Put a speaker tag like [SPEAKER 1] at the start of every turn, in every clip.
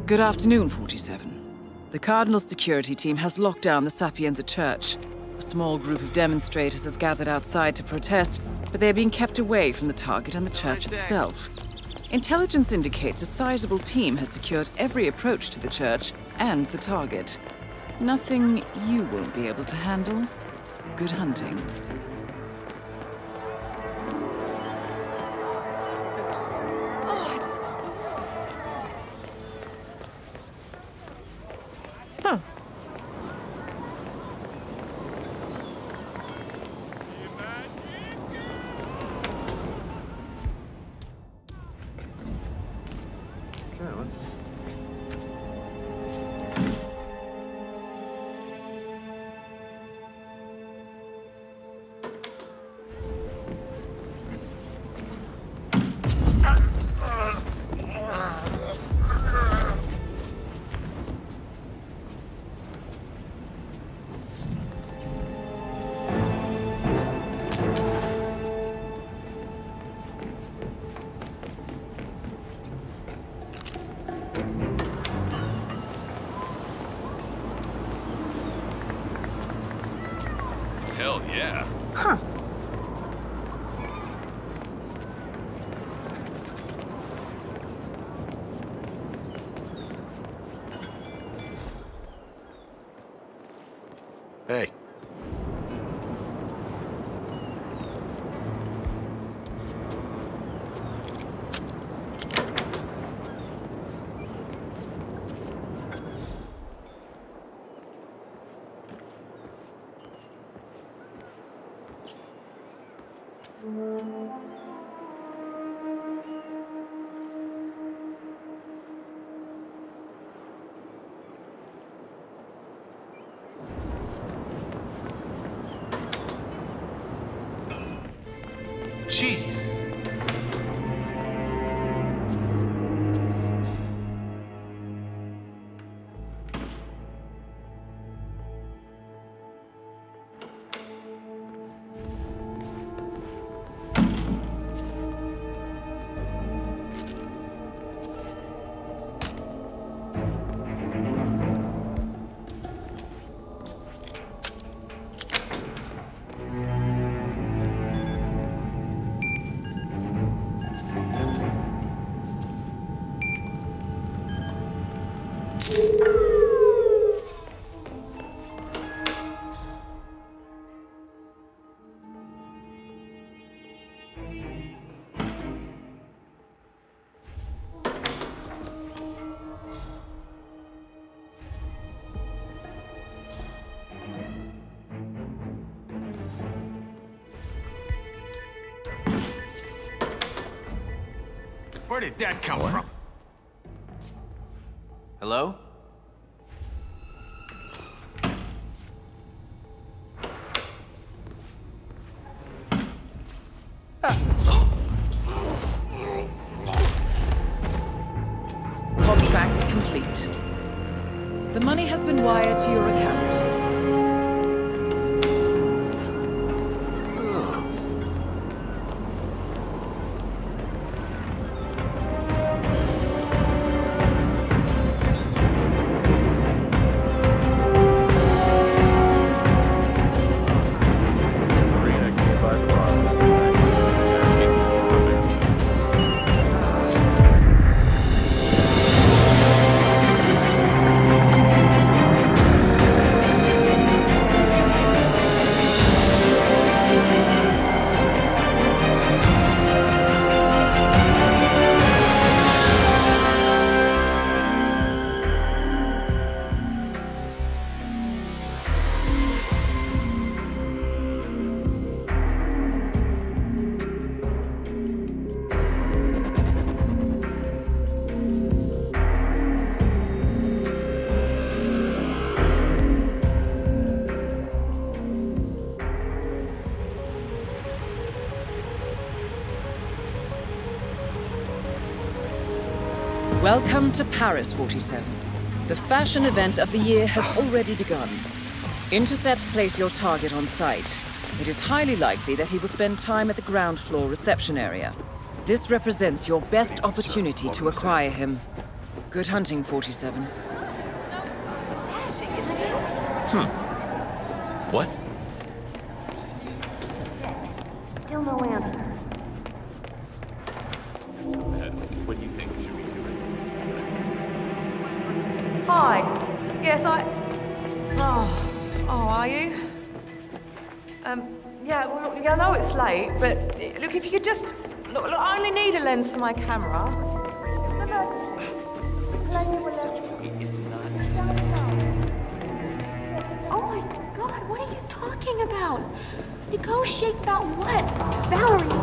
[SPEAKER 1] Good afternoon, 47. The Cardinal's security team has locked down the Sapienza church. A small group of demonstrators has gathered outside to protest, but they are being kept away from the target and the church itself. Intelligence indicates a sizable team has secured every approach to the church and the target. Nothing you won't be able to handle. Good hunting.
[SPEAKER 2] Huh.
[SPEAKER 3] Hell yeah.
[SPEAKER 2] Huh.
[SPEAKER 4] Hey.
[SPEAKER 3] Jeez.
[SPEAKER 4] Where did that come from?
[SPEAKER 5] Hello?
[SPEAKER 1] Contract complete. The money has been wired to your account. Welcome to Paris, 47. The fashion event of the year has already begun. Intercepts place your target on site. It is highly likely that he will spend time at the ground floor reception area. This represents your best opportunity to acquire him. Good hunting, 47.
[SPEAKER 2] Dashing, isn't he?
[SPEAKER 3] What?
[SPEAKER 2] Still no answer.
[SPEAKER 3] What do you think? Should we do it?
[SPEAKER 4] Hi. Yes, Oh, are you? Yeah, well, look, I know it's late, but look, if you could just... Look, I only need a lens for my camera.
[SPEAKER 3] It's not.
[SPEAKER 2] Oh my god, what are you talking about? Negotiate about what? Valerie!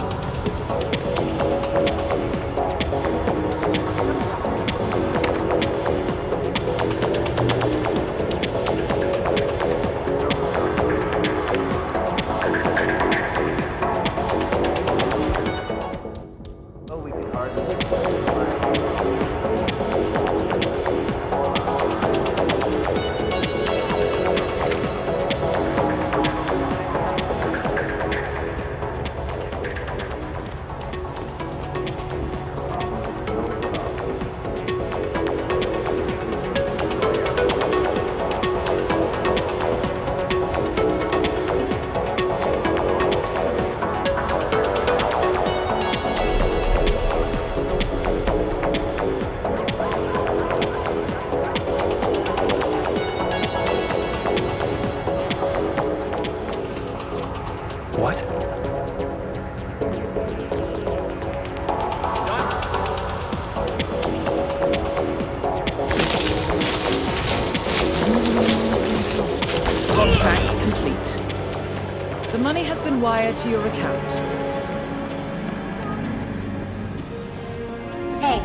[SPEAKER 3] What?
[SPEAKER 1] Contract complete. The money has been wired to your account.
[SPEAKER 2] Hey.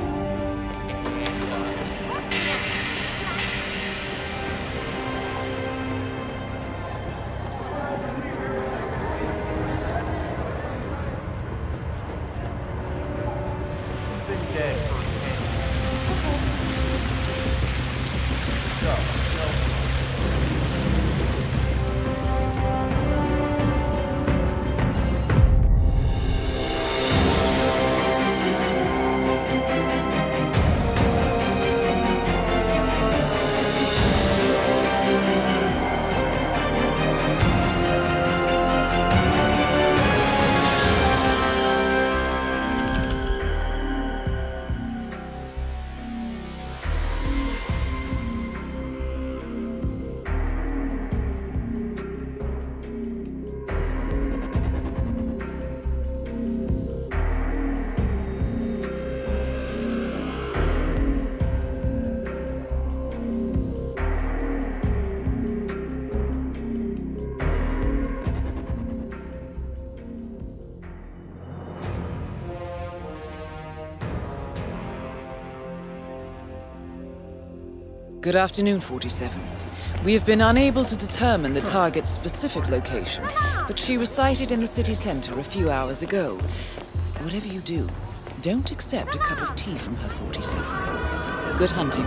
[SPEAKER 1] Good afternoon, 47. We have been unable to determine the target's specific location, but she was sighted in the city center a few hours ago. Whatever you do, don't accept a cup of tea from her, 47. Good hunting.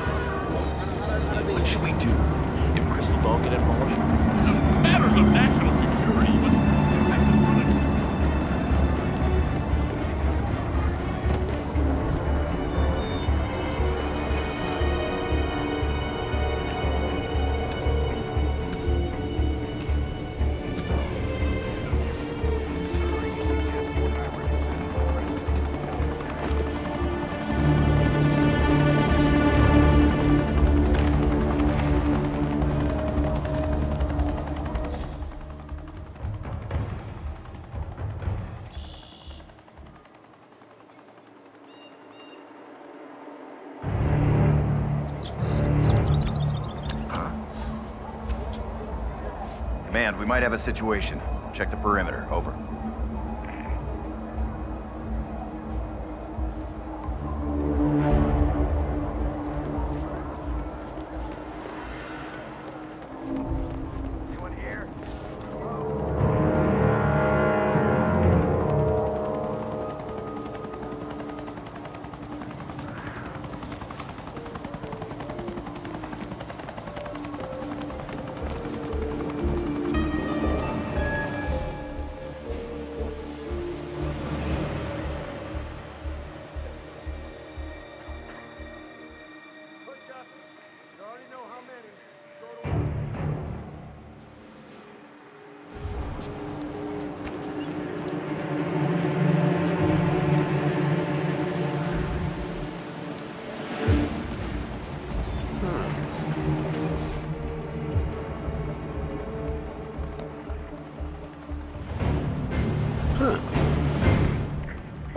[SPEAKER 3] What should we do? If Crystal Doll get involved? Matters of national security, but...
[SPEAKER 5] Command, we might have a situation. Check the perimeter. Over. Anyone here?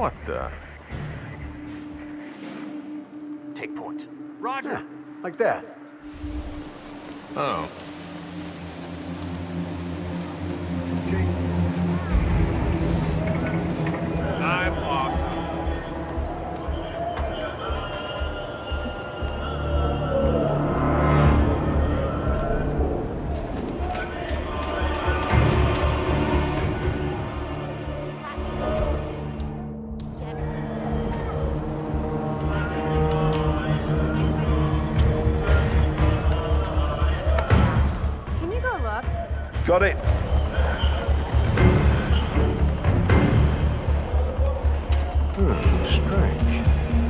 [SPEAKER 5] What the?
[SPEAKER 3] Take point.
[SPEAKER 5] Roger. Yeah, like that.
[SPEAKER 3] Oh. I'm off.
[SPEAKER 2] Can you go look?
[SPEAKER 5] Got it. Strange.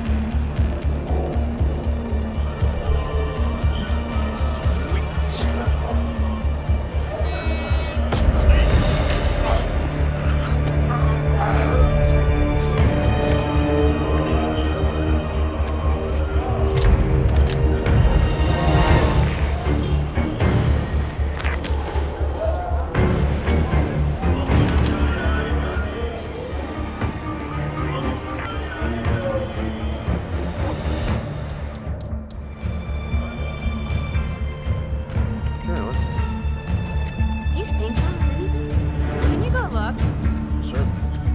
[SPEAKER 2] You think that was anything? Can you go look?
[SPEAKER 5] Sir.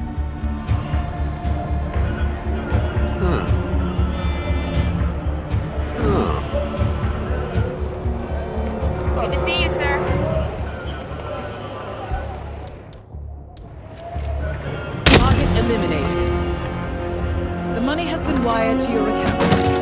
[SPEAKER 2] Good to see you, sir.
[SPEAKER 1] Target eliminated. The money has been wired to your account.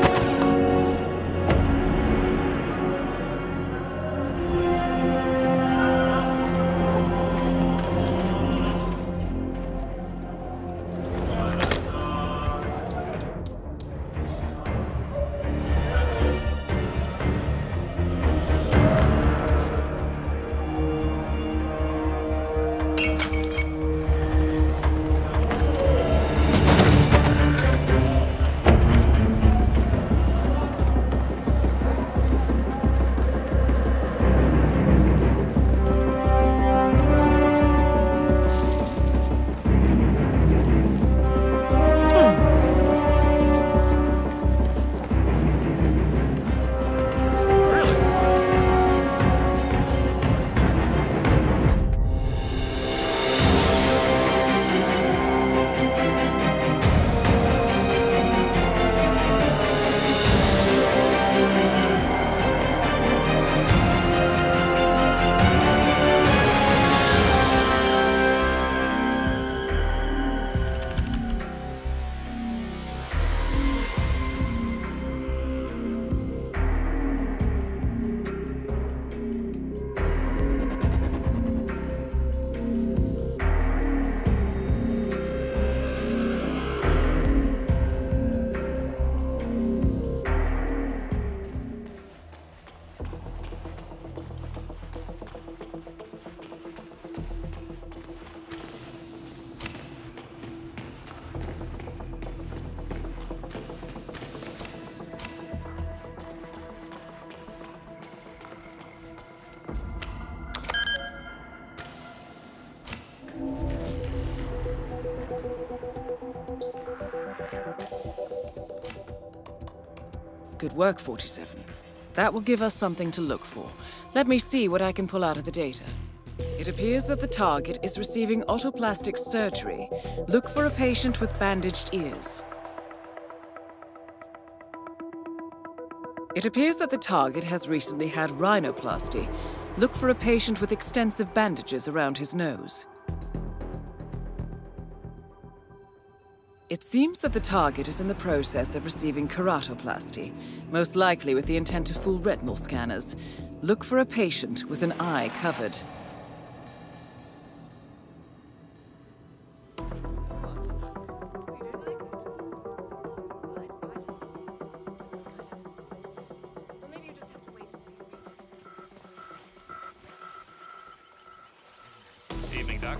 [SPEAKER 1] Good work, 47. That will give us something to look for. Let me see what I can pull out of the data. It appears that the target is receiving autoplastic surgery. Look for a patient with bandaged ears. It appears that the target has recently had rhinoplasty. Look for a patient with extensive bandages around his nose. It seems that the target is in the process of receiving keratoplasty, most likely with the intent to fool retinal scanners. Look for a patient with an eye covered.
[SPEAKER 3] Evening, Doc.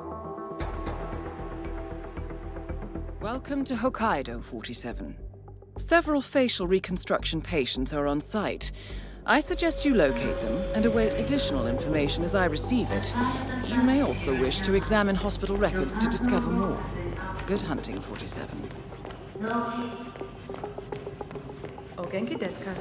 [SPEAKER 1] Welcome to Hokkaido, 47. Several facial reconstruction patients are on site. I suggest you locate them and await additional information as I receive it. You may also wish to examine hospital records to discover more. Good hunting, 47.
[SPEAKER 4] O genki desu ka?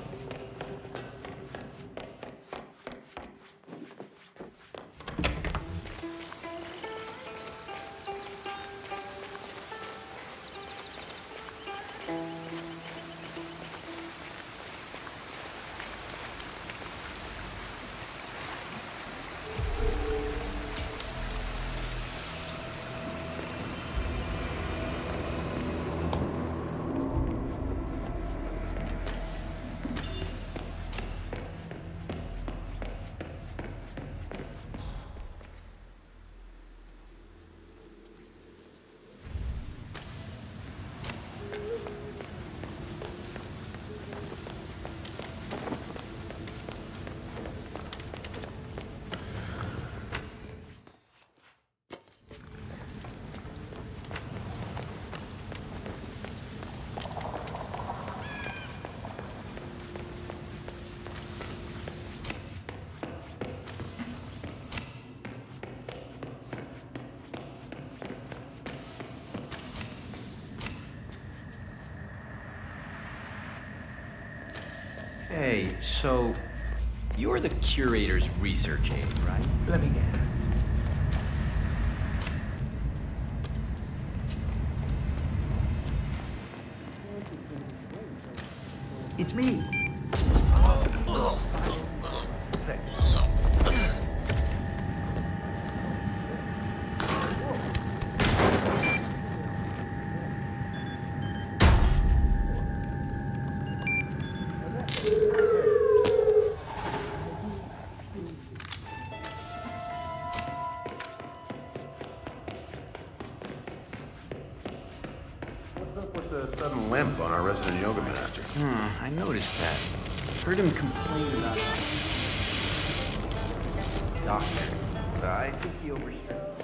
[SPEAKER 6] Hey, so you're the curator's research aide, right?
[SPEAKER 3] Let me guess. It's me.
[SPEAKER 7] A sudden limp on our resident yoga master.
[SPEAKER 6] I noticed that. Heard him complain about it. Doctor, I think he overshot.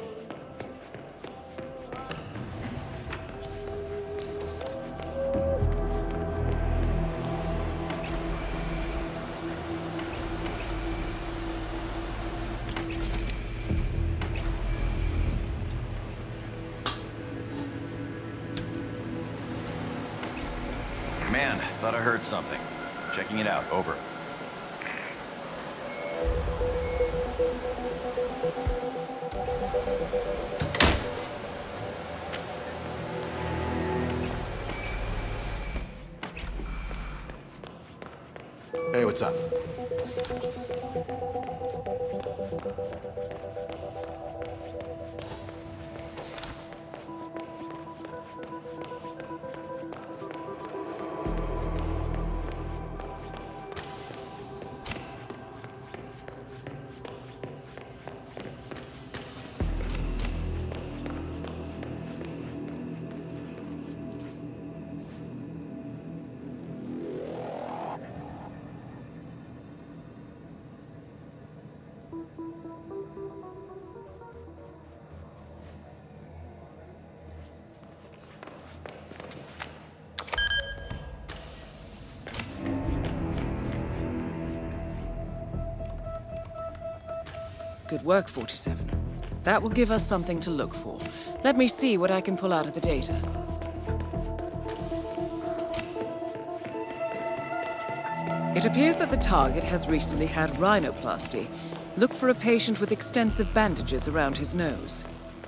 [SPEAKER 5] Man, thought I heard something. Checking it out, over.
[SPEAKER 7] Hey, what's up?
[SPEAKER 1] Good work, 47. That will give us something to look for. Let me see what I can pull out of the data. It appears that the target has recently had rhinoplasty. Look for a patient with extensive bandages around his nose.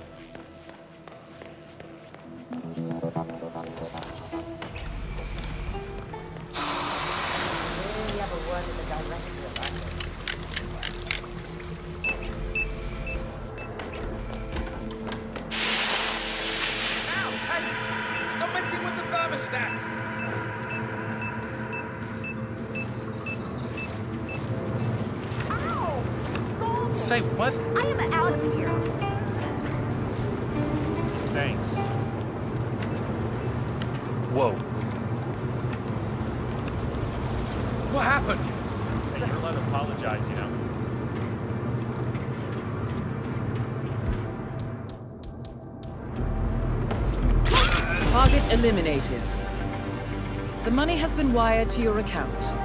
[SPEAKER 3] Say what?
[SPEAKER 2] I am out of here.
[SPEAKER 3] Thanks. Whoa. What happened? Hey, you're allowed to apologize, you know.
[SPEAKER 1] Target eliminated. The money has been wired to your account.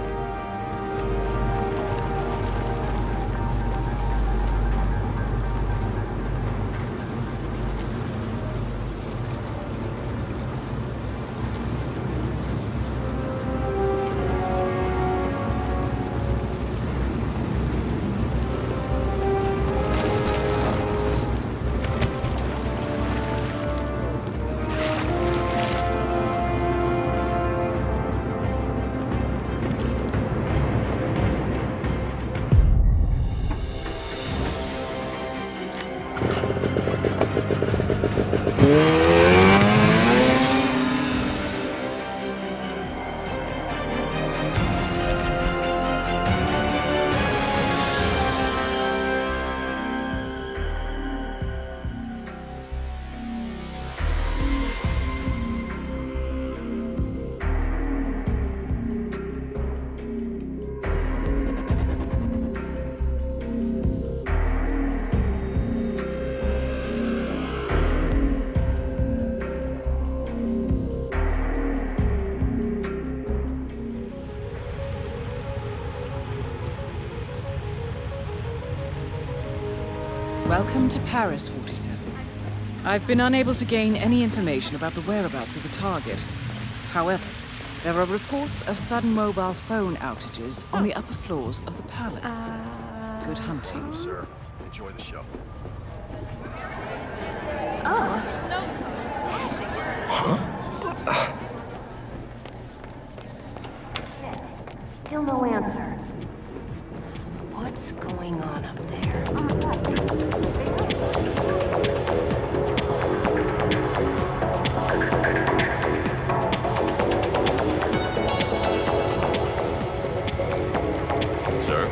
[SPEAKER 1] Welcome to Paris, 47. I've been unable to gain any information about the whereabouts of the target. However, there are reports of sudden mobile phone outages on the upper floors of the palace. Good hunting.
[SPEAKER 5] Sir, enjoy the show.
[SPEAKER 2] Still no answer.
[SPEAKER 8] What's going on up there?
[SPEAKER 3] Sir?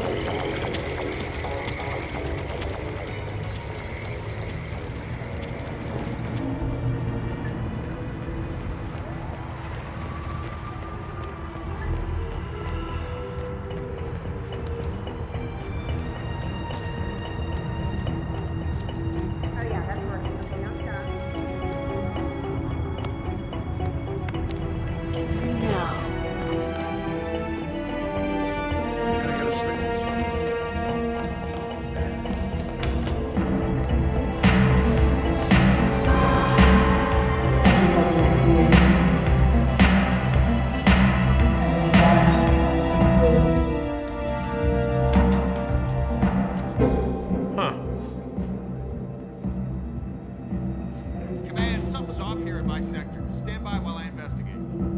[SPEAKER 9] Something's off here in my sector. Stand by while I investigate.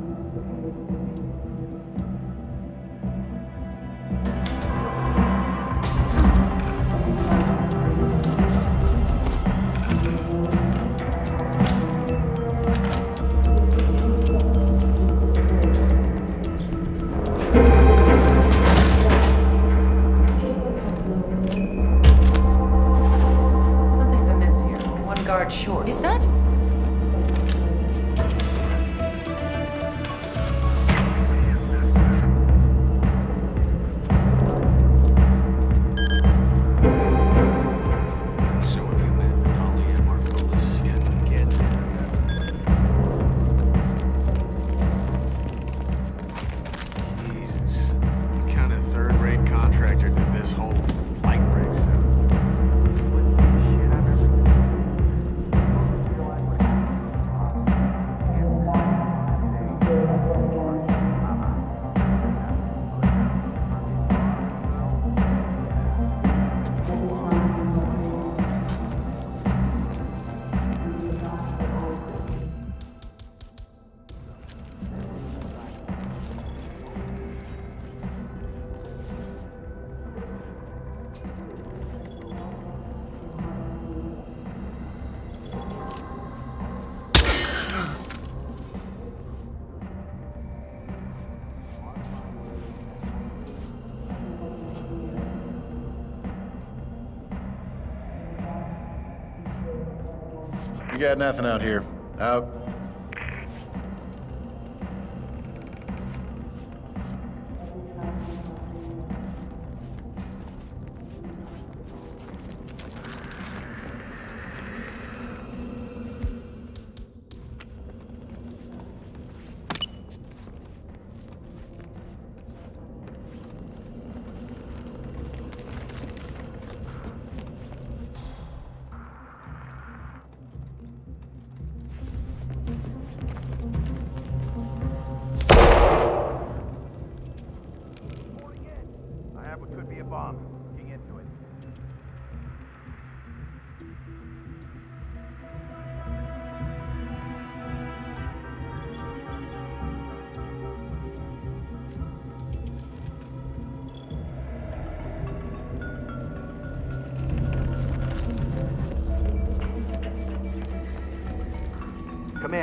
[SPEAKER 4] Something's amiss here. One guard short.
[SPEAKER 8] Is that?
[SPEAKER 5] You got nothing out here. Out.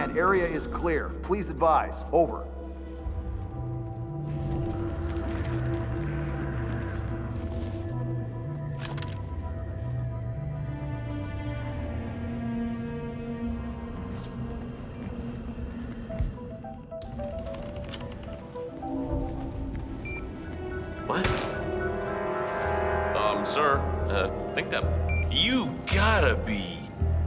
[SPEAKER 5] Command, area is clear. Please advise. Over.
[SPEAKER 3] What? Sir, I think that... You gotta be...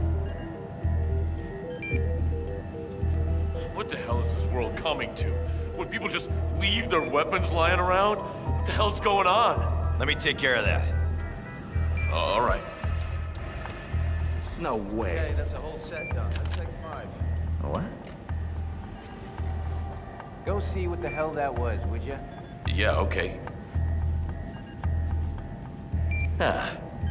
[SPEAKER 3] What the hell is this world coming to? Would people just leave their weapons lying around? What the hell's going on?
[SPEAKER 10] Let me take care of that.
[SPEAKER 3] All right.
[SPEAKER 7] No way.
[SPEAKER 9] Okay, that's a whole set done. Let's take 5.
[SPEAKER 5] What?
[SPEAKER 6] Go see what the hell that was, would you?
[SPEAKER 3] Yeah, okay. Ah.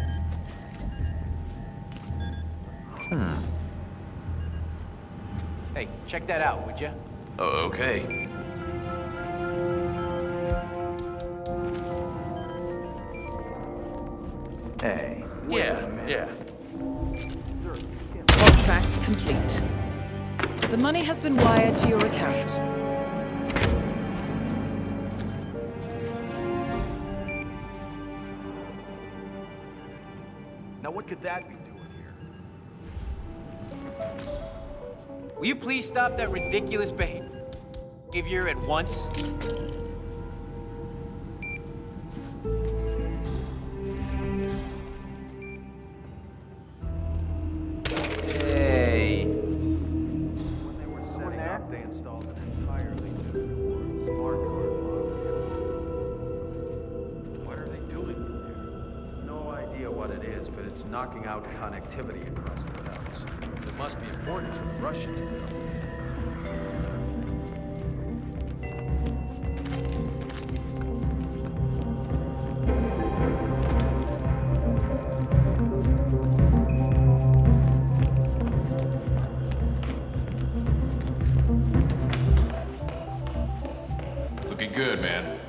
[SPEAKER 6] Hey, check that out, would you?
[SPEAKER 3] Okay.
[SPEAKER 5] Hey.
[SPEAKER 3] Yeah.
[SPEAKER 1] Contract complete. The money has been wired to your account.
[SPEAKER 5] Now what could that be doing here?
[SPEAKER 6] Will you please stop that ridiculous behavior at once? Hey.
[SPEAKER 9] When they were setting up, they installed an entirely new smart card module. What are they doing in there? No idea what it is, but it's knocking out connectivity across the belts. It must be important for the Russian to know.
[SPEAKER 7] Looking good, man.